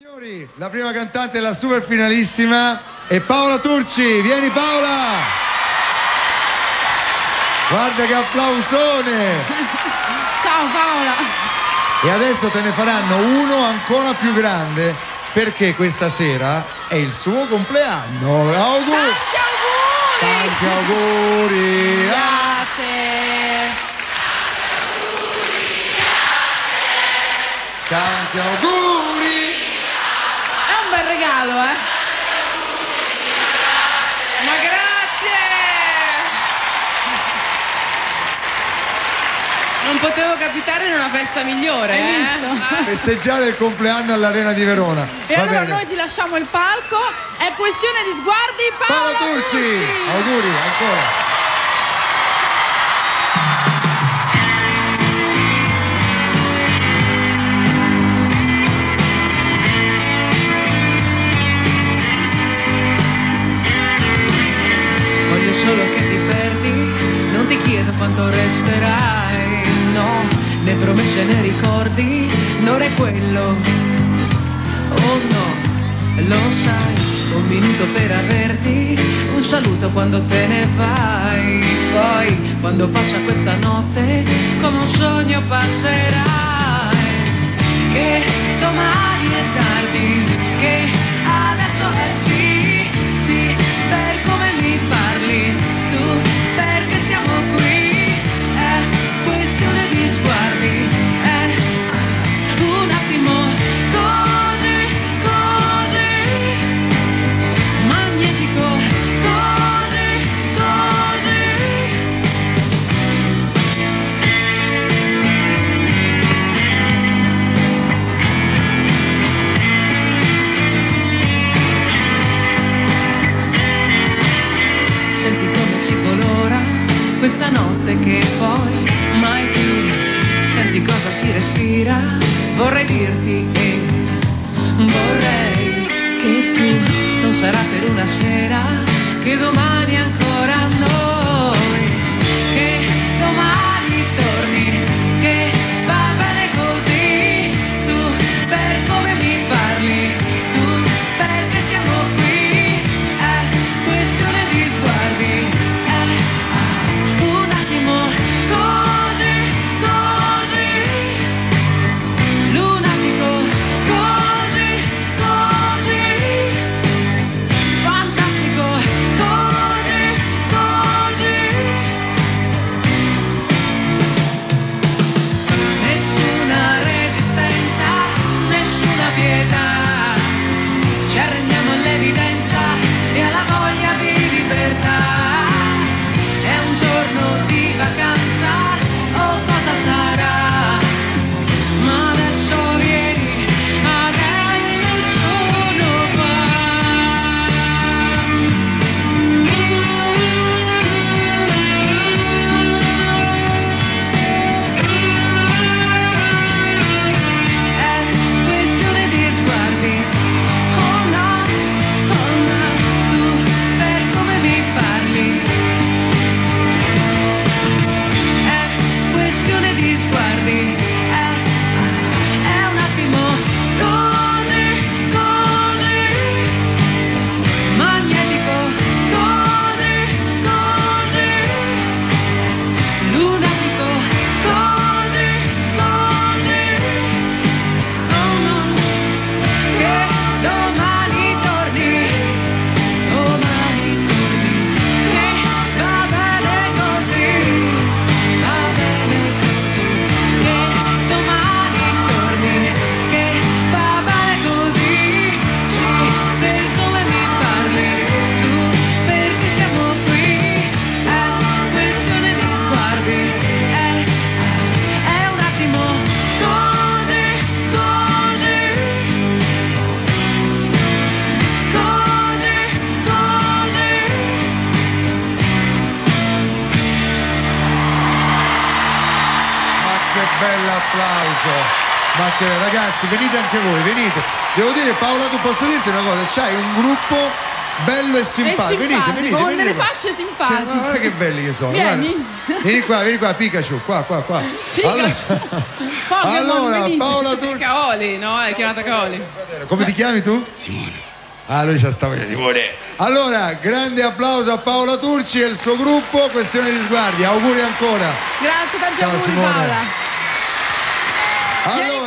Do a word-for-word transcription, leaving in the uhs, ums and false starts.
Signori, la prima cantante e la super finalissima è Paola Turci. Vieni Paola! Guarda che applausone! Ciao Paola! E adesso te ne faranno uno ancora più grande, perché questa sera è il suo compleanno. Auguri! Tanti auguri! Tanti auguri! A te! Tanti auguri! È un bel regalo, eh? Ma grazie! Non potevo capitare in una festa migliore, Hai eh? visto? Ah. Festeggiare il compleanno all'Arena di Verona. E Va allora bene. noi ti lasciamo il palco. È questione di sguardi, Paola, Paola Turci! Turci! Auguri, ancora! Voglio solo che ti perdi, non ti chiedo quanto resterai, no, né promesse né ricordi, non è quello, oh no, lo sai, un minuto per averti, un saluto quando te ne vai, poi quando passa questa notte, come un sogno passerai, che domani è tardi, che adesso è sì, sì, per come mi parli tu, perché siamo qui, è questione di sguardi, è un attimo così, così, magnetico, così, così. Senti come si colora questa notte che poi mai più. Senti cosa si respira, vorrei dirti e vorrei che tu non sarà per una sera, che domani ancora noi, che domani torni, che va bene così, tu per come mi parli, tu perché siamo qui, è questione di sguardi, è un attimo così, così, lunatico, così, così, fantastico, così, così. Nessuna resistenza, nessuna pietà, ci arrendiamo all'evidenza e alla voglia di libertà. È un giorno di vacanza, o cosa sarà? Ma adesso vieni, adesso sono qua. È questione di sguardi, oh no, oh no, tu per come mi parli. È questione di sguardi, è, è un attimo così, così, magnetico, così, così, lunatico, così, così, oh no, che domani torni, domani torni, che va bene così, va bene così, che domani torni, che va bene così, sì, per come mi parli tu, perché siamo qui, è questione di sguardi, è, è un attimo così, così, così, così. Ma che bell'applauso! Ma che ragazzi, venite anche voi, venite. Devo dire Paola, tu posso dirti una cosa, c'hai un gruppo bello e simpatico. È Venite, simpatico, venite, con venite delle qua. facce simpatiche. Cioè, guarda che belli che sono. Vieni. Guarda. Vieni qua, vieni qua, Pikachu, qua, qua, qua. Allora, Pokémon, allora venite. Paola Turci. Caoli, no? L'hai chiamata Caoli. Come ti chiami tu? Simone. Ah, lui c'ha sta voglia, Simone. Allora, grande applauso a Paola Turci e il suo gruppo, Questione di Sguardi. Auguri ancora. Grazie, tanti Ciao, auguri Simone. Paola. Allora,